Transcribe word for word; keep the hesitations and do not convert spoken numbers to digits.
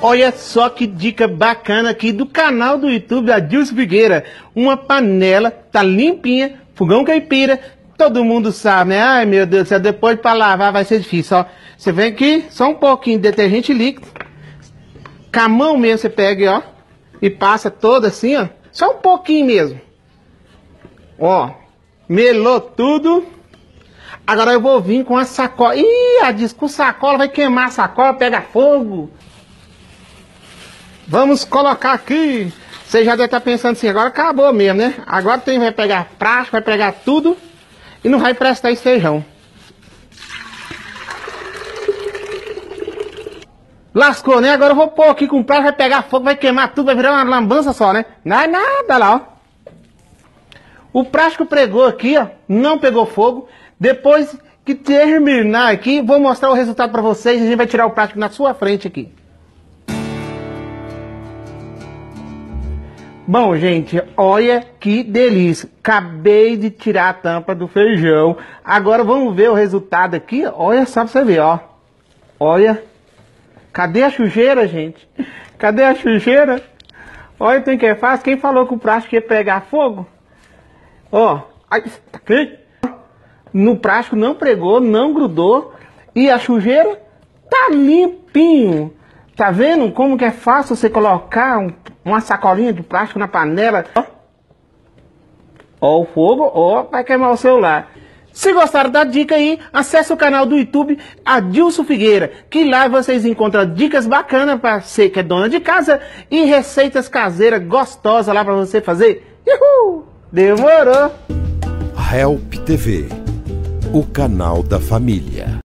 Olha só que dica bacana aqui do canal do YouTube da Adilson Figueira. Uma panela, tá limpinha, fogão caipira, todo mundo sabe, né? Ai meu Deus do céu, depois pra lavar vai ser difícil, ó. Você vem aqui, só um pouquinho de detergente líquido. Com a mão mesmo você pega, ó, e passa toda assim, ó. Só um pouquinho mesmo. Ó, melou tudo. Agora eu vou vir com a sacola. Ih, a diz com sacola vai queimar a sacola, pega fogo. Vamos colocar aqui. Você já deve estar pensando assim, agora acabou mesmo, né? Agora tem, vai pegar plástico, vai pegar tudo e não vai prestar esse feijão. Lascou, né? Agora eu vou pôr aqui com o plástico, vai pegar fogo, vai queimar tudo, vai virar uma lambança só, né? Não é nada lá, ó. O plástico pregou aqui, ó, não pegou fogo. Depois que terminar aqui, vou mostrar o resultado para vocês. A gente vai tirar o plástico na sua frente aqui. Bom, gente, olha que delícia. Acabei de tirar a tampa do feijão. Agora vamos ver o resultado aqui. Olha só pra você ver, ó. Olha. Cadê a sujeira, gente? Cadê a sujeira? Olha, tem que é fácil. Quem falou que o plástico ia pegar fogo? Ó, aqui. No plástico não pregou, não grudou. E a sujeira tá limpinho. Tá vendo como que é fácil você colocar um, uma sacolinha de plástico na panela? Ó, ó o fogo, ó, vai queimar o celular. Se gostaram da dica aí, acesse o canal do YouTube Adilson Figueira, que lá vocês encontram dicas bacanas para você que é dona de casa e receitas caseiras gostosas lá para você fazer. Uhul! Demorou! Help T V, o canal da família.